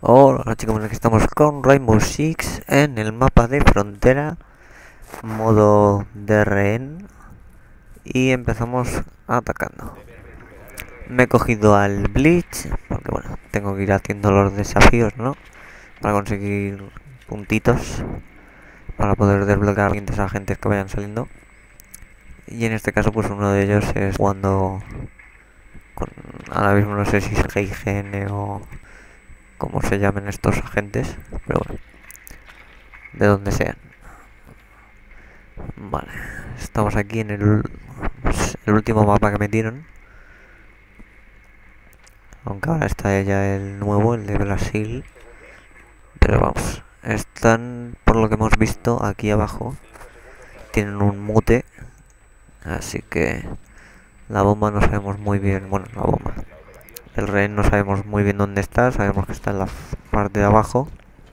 Hola chicos, aquí estamos con Rainbow Six en el mapa de frontera, modo de rehén, y empezamos atacando. Me he cogido al Bleach, porque bueno, tengo que ir haciendo los desafíos, ¿no? Para conseguir puntitos, para poder desbloquear siguientes agentes que vayan saliendo. Y en este caso pues uno de ellos es jugando con, ahora mismo no sé si es GIGN o como se llamen estos agentes, pero bueno, de donde sean. Vale, estamos aquí en el último mapa que metieron. Aunque ahora está ya el nuevo, el de Brasil. Pero vamos, están, por lo que hemos visto aquí abajo, tienen un mute. Así que la bomba no sabemos muy bien, bueno, la bomba. El rehén no sabemos muy bien dónde está, sabemos que está en la parte de abajo.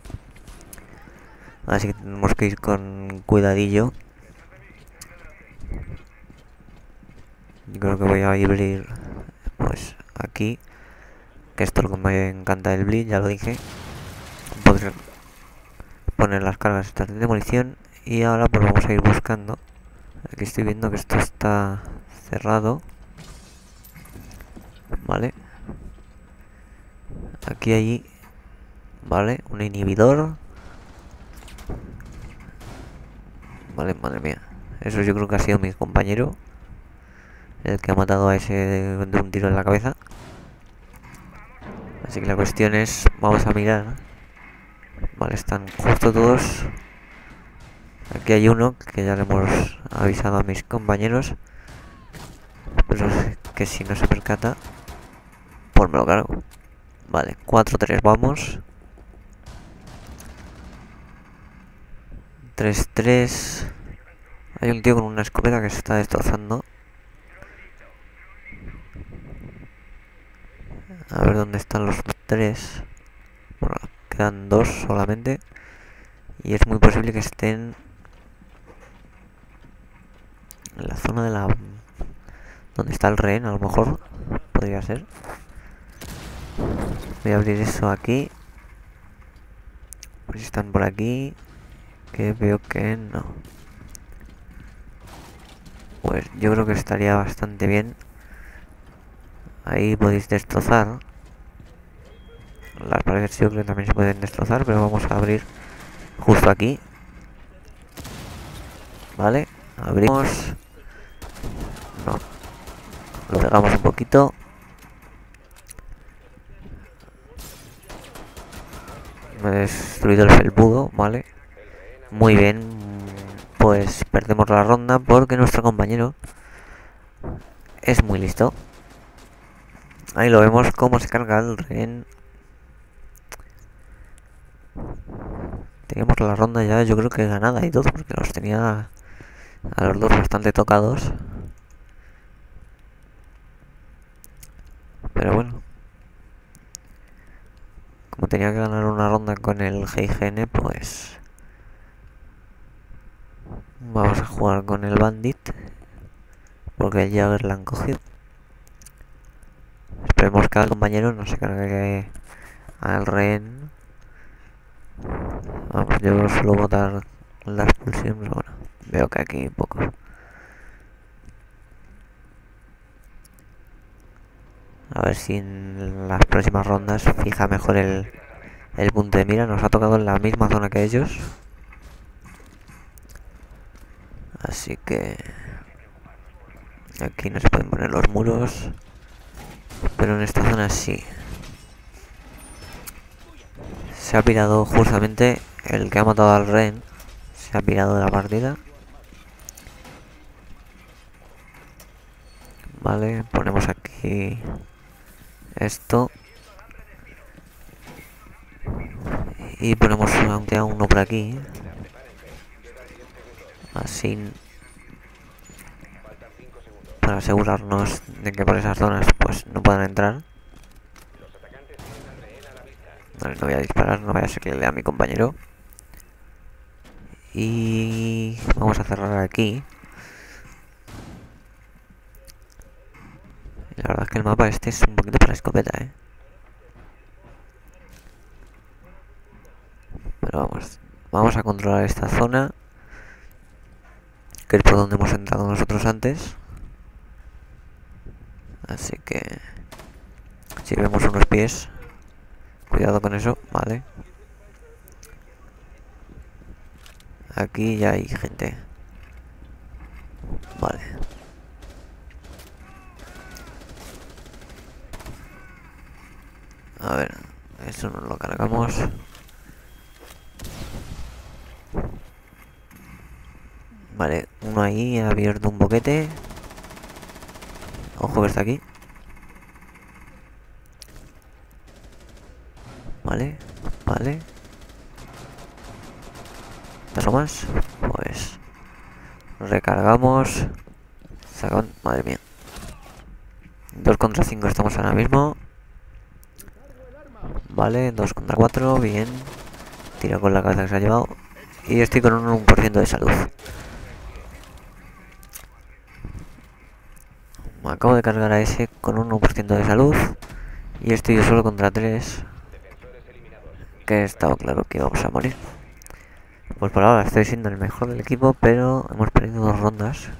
Así que tenemos que ir con cuidadillo. Yo creo que voy a abrir pues aquí, que esto es lo que me encanta del Blitz, ya lo dije. Poder poner las cargas estas de demolición. Y ahora pues vamos a ir buscando. Aquí estoy viendo que esto está cerrado. Vale. Aquí hay, vale, un inhibidor. Vale, madre mía. Eso yo creo que ha sido mi compañero, el que ha matado a ese de un tiro en la cabeza. Así que la cuestión es, vamos a mirar. Vale, están justo todos. Aquí hay uno que ya le hemos avisado a mis compañeros, pero que si no se percata, pues me lo cargo. Vale, 4-3, vamos. 3-3. Hay un tío con una escopeta que se está destrozando. A ver dónde están los tres. Bueno, quedan dos solamente. Y es muy posible que estén en la zona de la... donde está el rehén, a lo mejor. Podría ser. Voy a abrir eso aquí. Pues están por aquí. Que veo que no. Pues yo creo que estaría bastante bien. Ahí podéis destrozar. Las paredes yo creo que también se pueden destrozar, pero vamos a abrir justo aquí. Vale, abrimos. No, lo pegamos un poquito. Me he destruido el felpudo, vale. Muy bien, pues perdemos la ronda porque nuestro compañero es muy listo. Ahí lo vemos cómo se carga el rehén. Teníamos la ronda ya, yo creo que ganada y todo, porque los tenía a los dos bastante tocados. Pero bueno, como tenía que ganar una ronda con el GIGN, pues vamos a jugar con el Bandit, porque el Jagger la han cogido. Esperemos que el compañero no se cargue al rehén. Vamos, yo suelo botar la expulsión, pero bueno, veo que aquí poco. A ver si en las próximas rondas fija mejor el punto de mira. Nos ha tocado en la misma zona que ellos. Así que aquí no se pueden poner los muros. Pero en esta zona sí. Se ha pirado justamente el que ha matado al rehén. Se ha pirado de la partida. Vale, ponemos aquí esto. Y ponemos aunque a uno por aquí. Así, para asegurarnos de que por esas zonas pues no puedan entrar. Vale, no voy a disparar, no vaya a ser que le dé a mi compañero. Y vamos a cerrar aquí. La verdad es que el mapa este es un poquito para escopeta, Pero vamos a controlar esta zona, que es por donde hemos entrado nosotros antes. Así que si vemos unos pies, cuidado con eso, vale. Aquí ya hay gente. Vale. A ver, eso nos lo cargamos. Vale, uno ahí ha abierto un boquete. Ojo que está aquí. Vale, vale. ¿Otro más? Pues recargamos. Madre mía. 2 contra 5 estamos ahora mismo. Vale, 2 contra 4, bien. Tira con la cabeza que se ha llevado. Y estoy con un 1% de salud. Me acabo de cargar a ese con un 1% de salud. Y estoy yo solo contra 3. Que estaba claro que íbamos a morir. Pues por ahora estoy siendo el mejor del equipo, pero hemos perdido 2 rondas.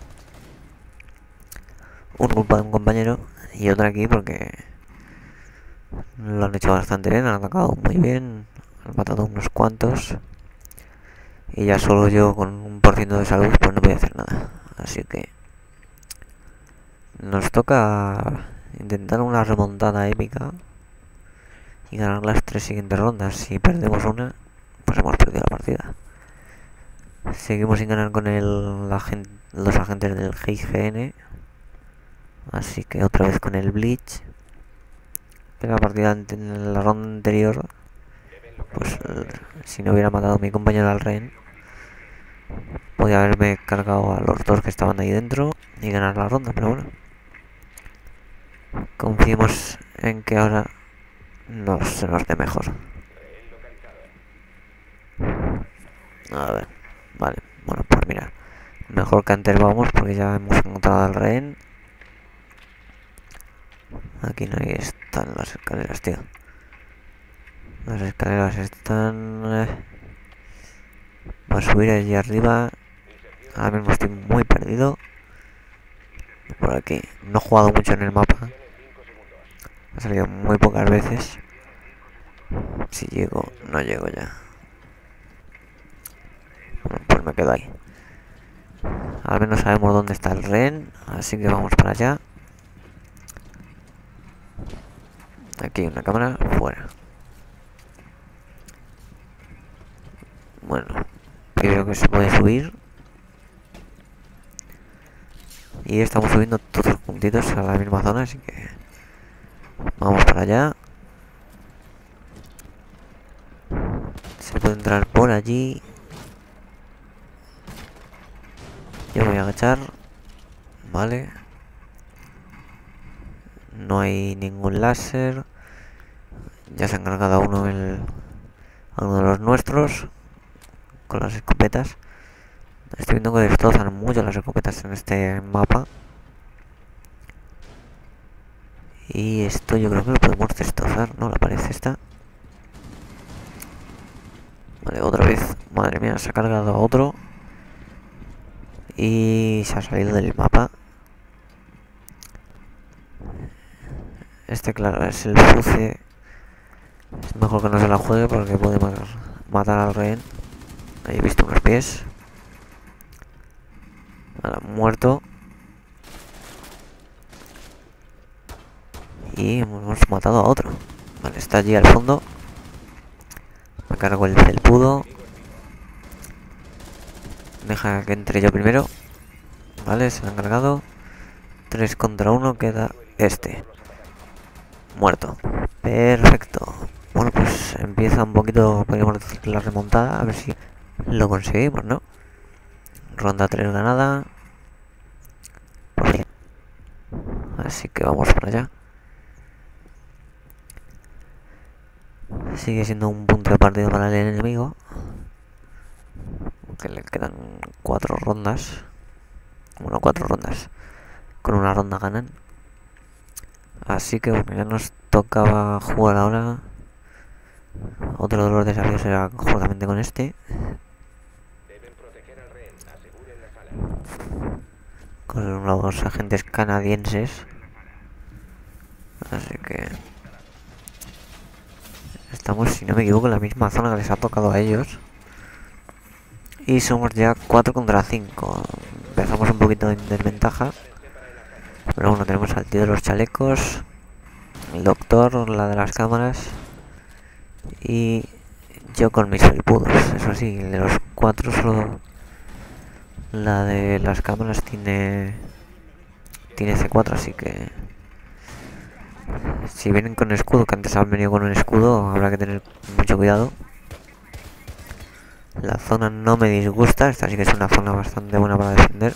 Una culpa de un compañero y otra aquí porque lo han hecho bastante bien, han atacado muy bien, han matado unos cuantos. Y ya solo yo con un 1% de salud pues no voy a hacer nada. Así que nos toca intentar una remontada épica y ganar las 3 siguientes rondas. Si perdemos una, pues hemos perdido la partida. Seguimos sin ganar con los agentes del GIGN. Así que otra vez con el Bleach. En la partida en la ronda anterior, pues si no hubiera matado a mi compañero al rehén, podía haberme cargado a los 2 que estaban ahí dentro y ganar la ronda, pero bueno. Confiemos en que ahora se nos dé mejor. A ver, vale, bueno, pues mira, mejor que antes vamos porque ya hemos encontrado al rehén. Aquí no están las escaleras, tío. Las escaleras están... Para subir allí arriba. Ahora mismo estoy muy perdido. Por aquí. No he jugado mucho en el mapa. He salido muy pocas veces. Si llego, no llego ya. Bueno, pues me quedo ahí. Al menos sabemos dónde está el rehén. Así que vamos para allá. Aquí hay una cámara. Fuera. Bueno. Creo que se puede subir. Y estamos subiendo todos juntitos a la misma zona. Así que vamos para allá. Se puede entrar por allí. Yo me voy a agachar. Vale. No hay ningún láser. Ya se han cargado a uno de los nuestros con las escopetas. Estoy viendo que destrozan mucho las escopetas en este mapa. Y esto yo creo que lo podemos destrozar, ¿no? La pared esta. Vale, otra vez. Madre mía, se ha cargado a otro. Y se ha salido del mapa. Este, claro, es el Fuce. Es mejor que no se la juegue porque puede matar al rehén. Ahí he visto unos pies. Vale, muerto. Y hemos matado a otro. Vale, está allí al fondo. Me cargo el felpudo. Deja que entre yo primero. Vale, se lo han cargado. 3 contra 1, queda este. Muerto. Perfecto. Bueno, pues empieza un poquito, podríamos decir, la remontada. A ver si lo conseguimos, ¿no? Ronda 3 ganada. Así que vamos para allá. Sigue siendo un punto de partida para el enemigo. Que le quedan 4 rondas. Bueno, 4 rondas. Con una ronda ganan. Así que bueno, ya nos tocaba jugar ahora Otro de los desafíos será justamente con este. Con los agentes canadienses. Así que estamos, si no me equivoco, en la misma zona que les ha tocado a ellos. Y somos ya 4 contra 5. Empezamos un poquito en desventaja. Pero bueno, tenemos al tío de los chalecos, el doctor, la de las cámaras y yo con mis felpudos. Eso sí, de los 4 solo la de las cámaras tiene C4, así que si vienen con escudo, que antes han venido con un escudo, habrá que tener mucho cuidado. La zona no me disgusta, esta sí que es una zona bastante buena para defender.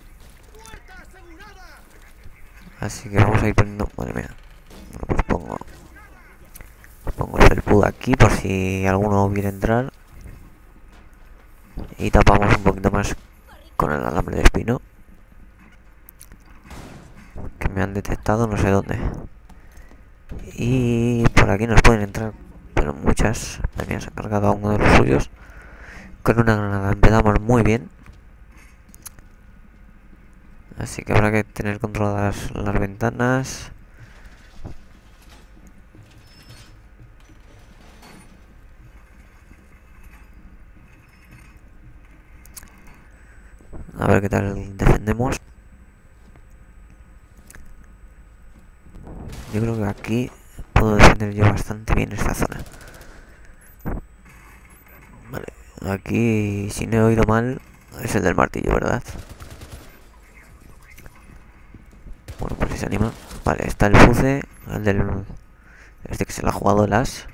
Así que vamos a ir poniendo... Madre mía. Bueno, pues pongo el felpudo aquí por si alguno quiere entrar. Y tapamos un poquito más con el alambre de espino. Que me han detectado no sé dónde. Y por aquí nos pueden entrar, pero muchas. También se ha cargado a uno de los suyos. Con una granada empezamos muy bien. Así que habrá que tener controladas las ventanas. A ver qué tal defendemos. Yo creo que aquí puedo defender yo bastante bien esta zona. Vale, aquí si no he oído mal es el del martillo, ¿verdad? Bueno, pues si se anima. Vale, está el Fuce, el del... Este que se lo ha jugado el As.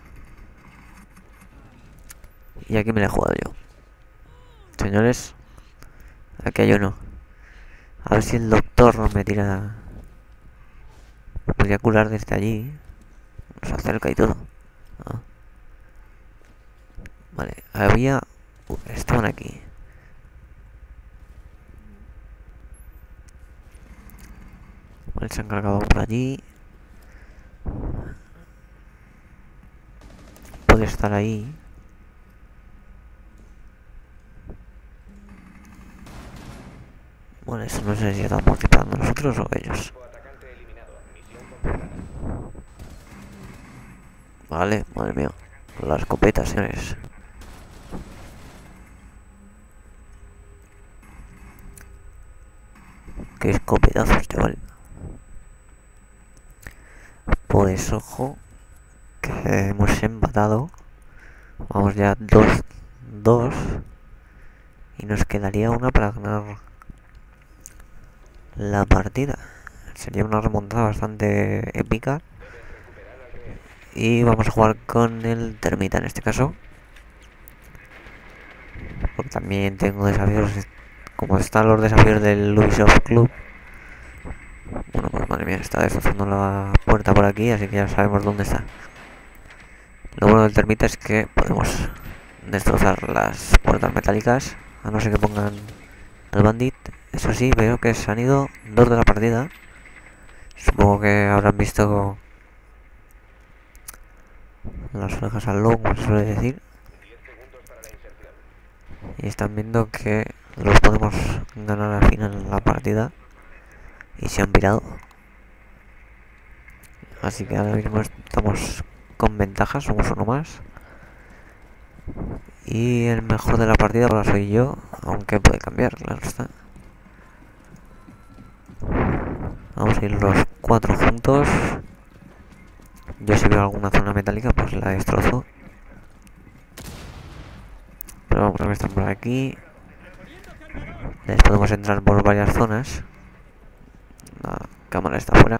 Y aquí me lo he jugado yo. Señores, aquí hay uno. A ver si el doctor me tira... Me podría curar desde allí. Nos acerca y todo. Ah. Vale, había... estaban aquí. Vale, se han cargado por allí. Puede estar ahí. Bueno, eso no sé si estamos disparando nosotros o ellos. Vale, madre mía. La escopeta, señores. Qué escopetazos, chaval. Pues ojo, que hemos empatado. Vamos ya 2-2. Y nos quedaría una para ganar la partida. Sería una remontada bastante épica. Y vamos a jugar con el termita en este caso. Porque también tengo desafíos. Como están los desafíos del Ubisoft Club. Bueno, pues madre mía, está destrozando la puerta por aquí, así que ya sabemos dónde está. Lo bueno del termita es que podemos destrozar las puertas metálicas, a no ser que pongan el bandit. Eso sí, veo que se han ido 2 de la partida. Supongo que habrán visto las orejas al lobo, como se suele decir. Y están viendo que los podemos ganar al final en la partida. Y se han pirado. Así que ahora mismo estamos con ventaja, somos uno más. Y el mejor de la partida ahora soy yo, aunque puede cambiar, claro está. Vamos a ir los 4 juntos. Yo si veo alguna zona metálica pues la destrozo. Pero vamos a ver que están por aquí. Les podemos entrar por varias zonas. La cámara está fuera.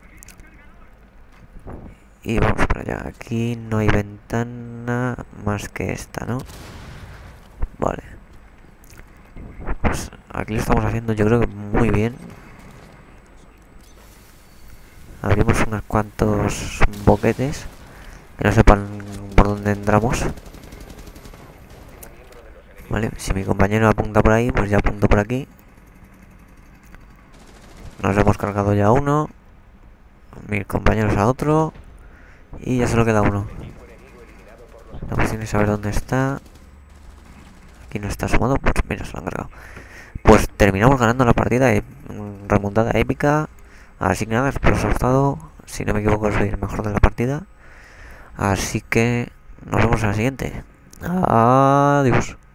Y vamos para allá. Aquí no hay ventana más que esta, ¿no? Vale. Pues aquí lo estamos haciendo yo creo que muy bien. Abrimos unos cuantos boquetes que no sepan por dónde entramos. Vale, si mi compañero apunta por ahí, pues ya apunto por aquí. Nos hemos cargado ya uno. Mis compañeros a otro. Y ya solo queda uno. La cuestión es saber dónde está. Aquí no está sumado, pues mira, se lo han cargado. Pues terminamos ganando la partida, remontada épica. Así que nada, espero os haya gustado. Si no me equivoco, soy el mejor de la partida. Así que nos vemos en la siguiente. Adiós.